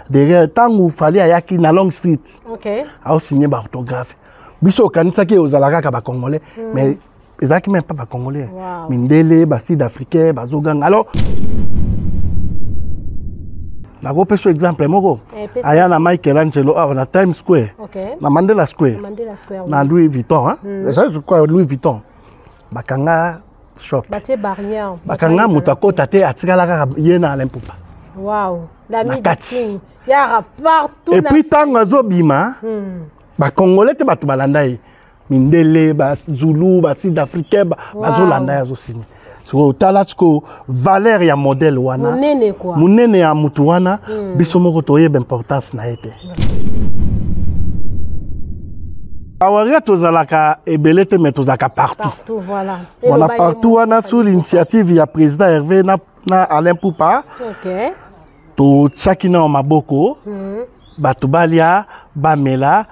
derrière tant où fallait ayaki na Long Street. OK. A signé ba orthographe. Biso kanisa ki ozalaka ka ba congolais mais ezaki même pas ba congolais. Mindele ba sud-africain ba zoganga. Alors na go peso exemple moko. Aya na Michelangelo na Times Square. OK. Na Mandela Square. Na Louis Vuitton hein. Je crois Louis Vuitton. Bakanga shop. Batie barrière. Bakanga mutakota te atikala ka yena Alempupa. Wow. La médecine. Il y a partout. Et puis tant azobima. Ba congolais te batu balandai. Mindele ba Zulu ba sud-africain ba zolanda zo signé. So talatsko valeur ya modèle wana. Munene quoi. Munene ya mutu wana biso moko toyeba importance na ete. Awaria tozalaka ebelete mais tozalaka partout. Partout voilà. On a partout wana sous l'initiative ya président Hervé na Alain Poupa. OK. To tsakina o maboko. Batubalia bamela.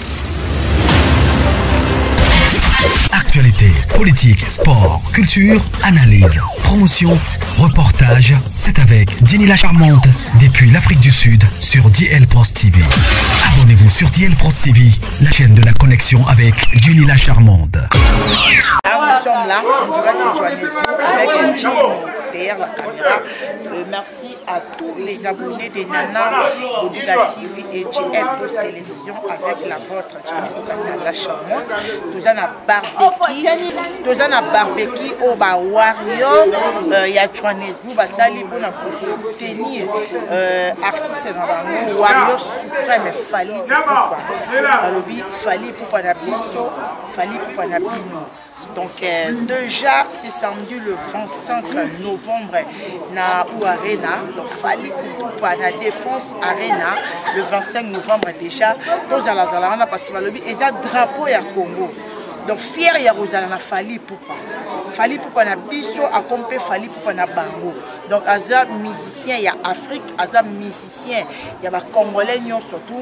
Actualité, politique, sport, culture, analyse, promotion, reportage. C'est avec Jenny la Charmante depuis l'Afrique du Sud sur DL Post TV. Abonnez-vous sur DL Post TV, la chaîne de la connexion avec Jenny la Charmante. Nous sommes là en direct de Johannesburg avec Jenny derrière la caméra. Merci à tous les abonnés de Nana, Boduga TV et DL Post Télévision avec la vôtre Jenny la Charmante. Nous avons barbecue au Warrior, il y a Johannesburg, basali pour soutenir artistes dans le Warrior suprême Fali Poupa. Fali Poupa Nabiso, Fali Poupa Nabino. Donc déjà c'est samedi le 25 novembre na ou Arena, donc Fali Poupa na Défense Arena le 25 novembre déjà tous à la Zalana parce que le et ça drapeau ya Congo. Donc fier ya Rosala na Fali Poupa. Fali Poupa na biso accompagné Fali Poupa na bango. Donc aza musicien ya Afrique, aza musicien ya ba congolais surtout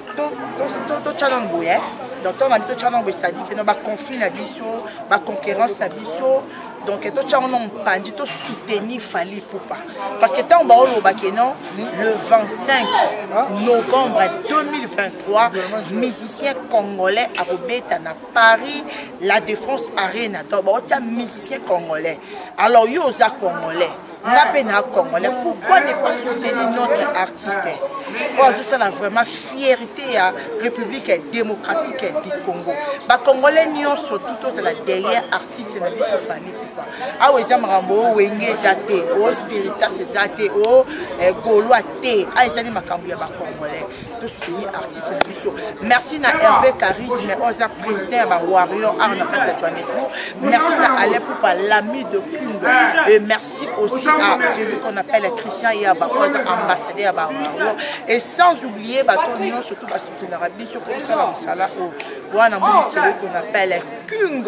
to chanango hein. Donc on a dit to chanango c'est-à-dire que no ba conflit na biso, ba concurrence na biso. Donc to chanango pandi to soutenir Fali Poupa. Parce que tant ba oloba ke non le 25 novembre 2023 musicien congolais a robeta na Paris la Défense Arena. Donc ba tia musicien congolais. Alors yo za congolais. Congolais. Pourquoi ne pas soutenir notre artiste? Oh, ça a vraiment fierté à la République démocratique du Congo. Les Congolais n'y surtout la derrière artiste de la Fali Poupa. Ah oui, ça m'a renvoyé au Spiritas, au Gaulois, ah ils ont Congolais. Tout soutenir artiste de la. Merci à Hervé Charisme, au président de Warrior, merci à Alain Poupa, l'ami de King. Et merci aussi à celui qu'on appelle Christian Yaba, ambassadeur à Warrior. Et sans oublier, surtout soutenir Biso comme ça, celui qu'on appelle King.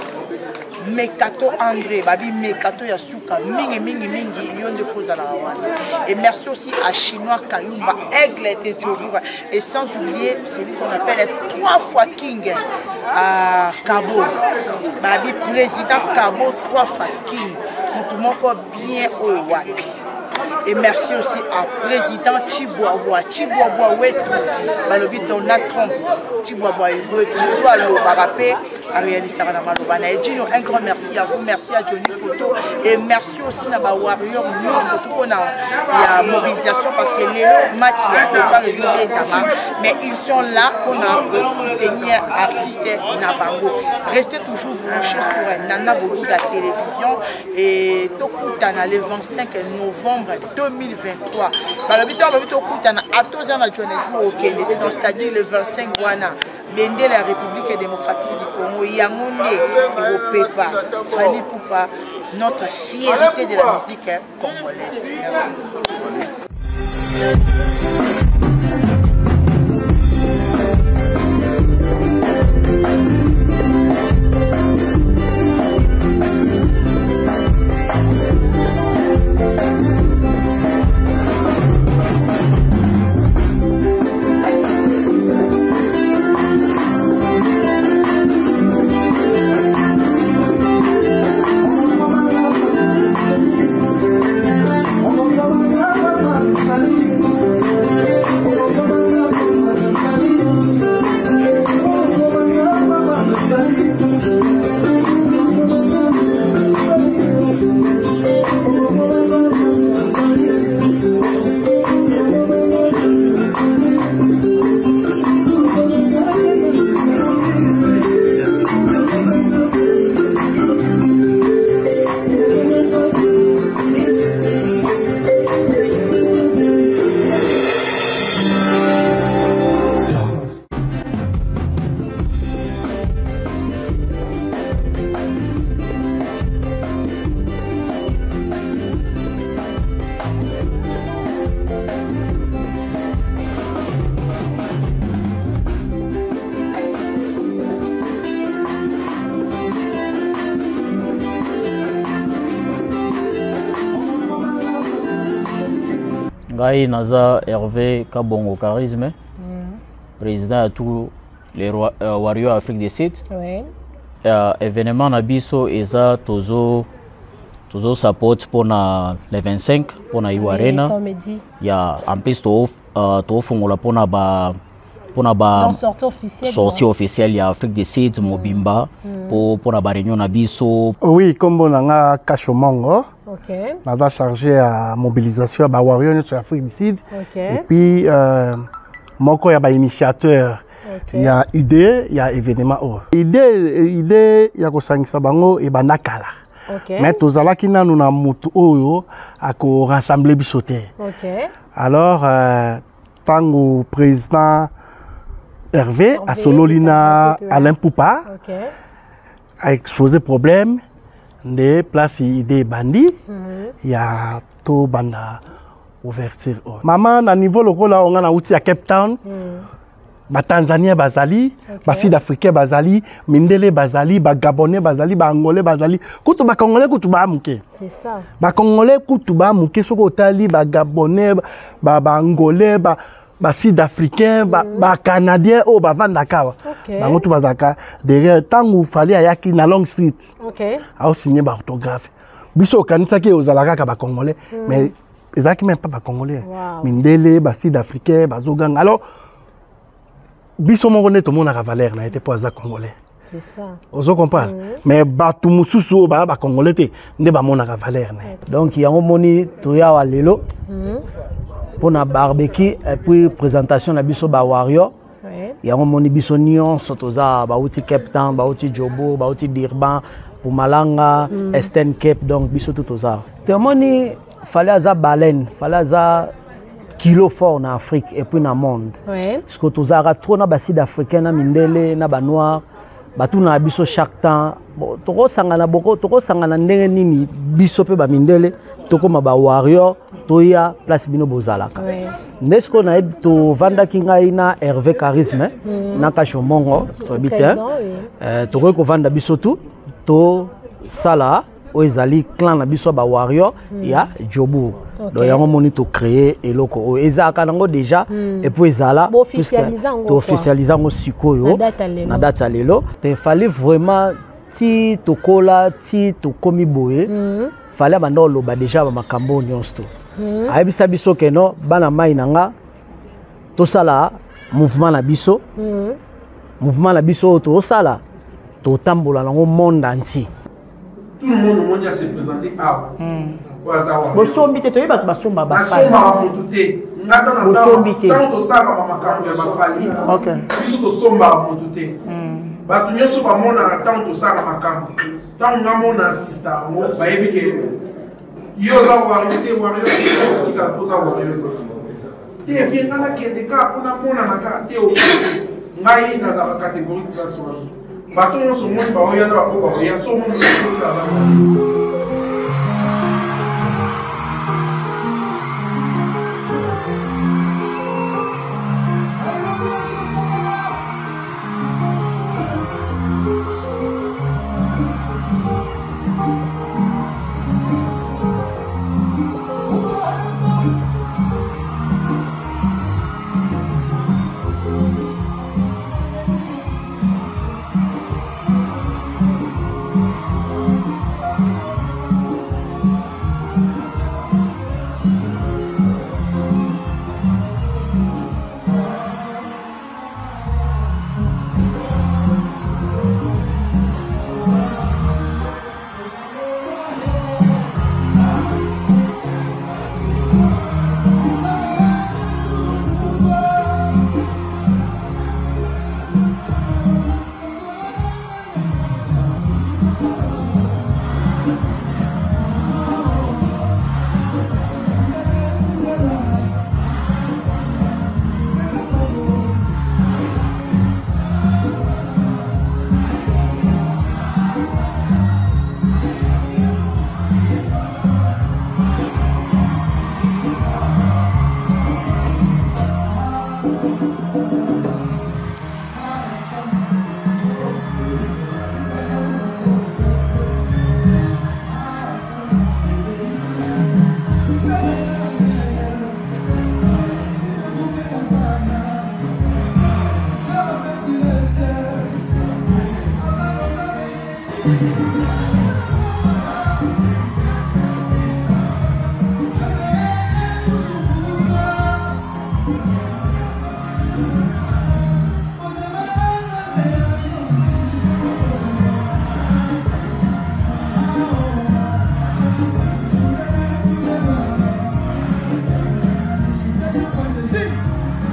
Mekato André, Babi Mekato Yasuka, Mingi, Yonde Fozala. Et merci aussi à Chinois Kayumba, Aigle de Djoriba. Et sans oublier celui qu'on appelle 3 fois King à Cabo. Babi président Cabo 3 fois King. Tout le monde bien au Wapi. Et merci aussi à président Chiboaboua Wetu, Balobi Donald Trump, Chiboaboua Wetu, à réaliser un grand merci à vous, merci à Johnny Photo et merci aussi à Warrior, surtout pour la mobilisation parce que les matchs mais ils sont là pour soutenir l'artiste Nabango. Restez toujours branchés sur Nana Boduga Télévision et Tokutana le 25 novembre 2023. C'est-à-dire le 25 Guana. Bende la République démocratique du Congo, Yangonde et Opepa, Fali Poupa, notre fierté de la musique congolaise. Merci. Ngai Naza Hervé Kabongo Charisme, président de tous les Warriors Afrique du Sud. Oui. Événement Nabiso Eza Tozo support pour les 25 pour na Iwarena. Il y a en plus to fongola pour na sortie officielle il y a Afrique du Sud Mobimba pour na réunion Nabiso. Oui, comme on a Kachomongo. OK. On a chargé à mobilisation à Warriors sur Afrique du Sud. Okay. Et puis Moko, il y a initiateur. Okay. Il y a idée, il y a événement. Idée, il y a Kosangisa Bango et Banakala. Okay. Mais tous là qui n'a nous na mutu oyo à rassembler bisoté. Okay. Alors tant président Hervé à Sololina Alain Poupa a exposé problème des places des bandits. Il y a tout banda ouverture. Maman à niveau local là on a outil à Cape Town. Ba Tanzania bazali, ba Sud-Africain bazali, Mindele bazali, ba Gabonais bazali, ba Angolais bazali. Kutu ba Congolais kutu ba muke. C'est ça. Ba Congolais kutu ba muke soko tali ba Gabonais, ba Angolais, ba Sud-Africain, ba Canadien o ba vandaka. Ba ngotu bazaka derrière tangu fali ayaki na Long Street. OK. A signé ba orthographe. Biso kanisa ke ozalaka ka ba Congolais, mais ezaki même pas ba Congolais. Mindele, ba Sud-Africain, ba Zogang. Alors biso mon tout le monde a valeur na été poisa congolais. C'est ça. Vous comprenez? Mais batu mususu ba congolais te ne ba mona valeur na. Donc il y a un moni toya wa lelo. Pour na barbecue et puis présentation na biso ba Warrior. Il y a un moni biso nion sotoza ba outi Cape Town, ba outi Jobo, ba outi Durban, pour Malanga, Eastern Cape donc biso tout ça. Te moni fallait za baleine, fallait za kilo fort en Afrique et puis dans le monde. Parce que tu as trop de Sud-Africains, na Mindele, na ba noir, ba tout na biso chaque temps. Tu sangana boko, tu sangana ndenge nini biso pe ba Mindele, to koma ba Warrior, to ya place bino bozalaka. Nesko na to vanda kinga ina Hervé Charisme, na Kachomongo, to habite. To ko vanda biso tout, to sala oezali clan na biso ba Warrior ya Jobu. Donc il y a un moment to créer et loko ezaka nango déjà et puis ezala to officialisant au sikoyo na date lelo te fallait vraiment ti to kola ti to komi boye fallait bando loba déjà ba makambo nyonsto ayebisa biso ke no bana mai nanga to sala mouvement na biso to sala to tambola nango monde entier. Tout le monde a se présenté à Bosombi te toyeba basomba ba basomba mutute ngata na bosombi te tanto saka makambo ya bafali OK biso to somba mutute batu nyoso ba mona na tanto saka makambo tanto ngamona sister mo ba yebike yo za warrior tika poza warrior te vienga na kende ka kuna mona na ka te o ngai na za catégorie de ça batu nyoso mo ba oya na ba ko ya so mo na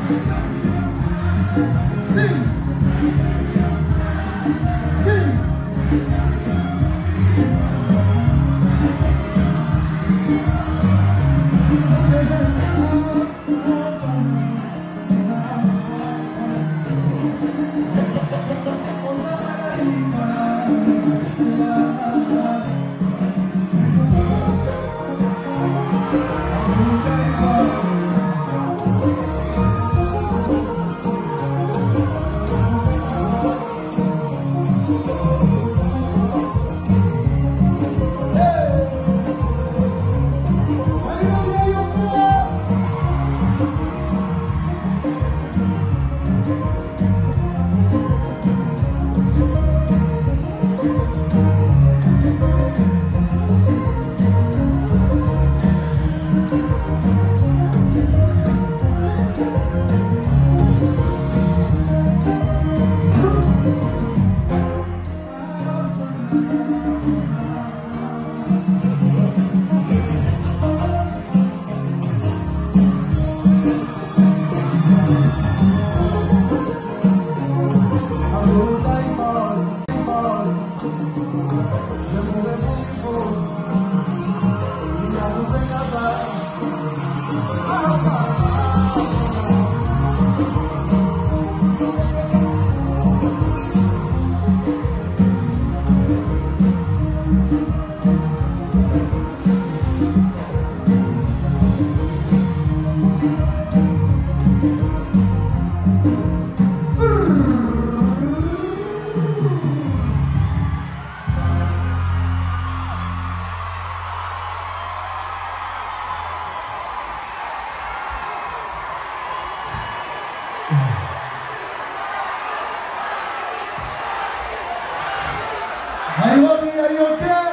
Nairobi, are you okay?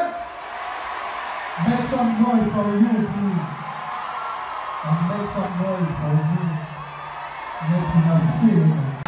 Make some noise for you, please. And make some noise for me. Make him feel.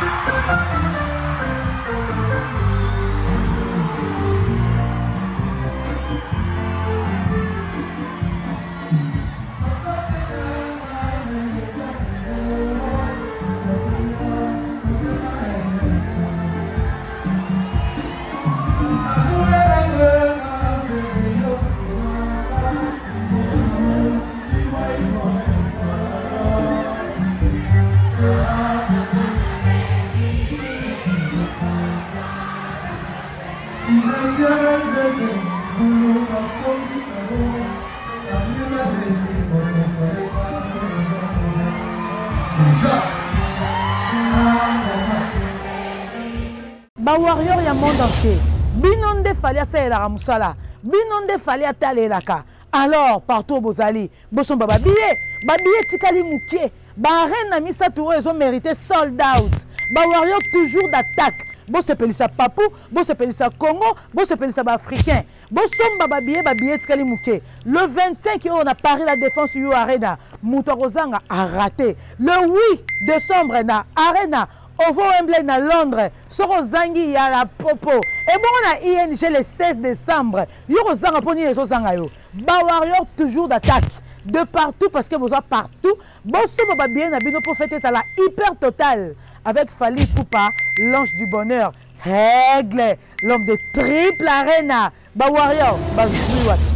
Ba warrior ya monde entier. Binonde fallait ça la ramusala. Binonde fallait taler la ka. Alors partout bozali, boson baba billet tikali mukie. Ba reine misa tour ils ont mérité sold out. Ba warrior toujours d'attaque. Bo se pelisa Papou, bo se pelisa Congo, bo se pelisa africain. Bo somba billet tikali mukie. Le 25 on a Paris la défense you arena. Moutorozanga a raté. Le 8 décembre na arena Ovo Wembley na Londres, Soro Zangi ya la popo. Et bon on a ING le 16 décembre. Yoro Zanga poni les Zanga yo. Ba warrior toujours d'attaque. De partout parce que vous êtes partout. Bosso baba bien na bino pour fêter ça la hyper total avec Fali Poupa, l'ange du bonheur. Règle, l'homme de triple arena. Ba warrior, ba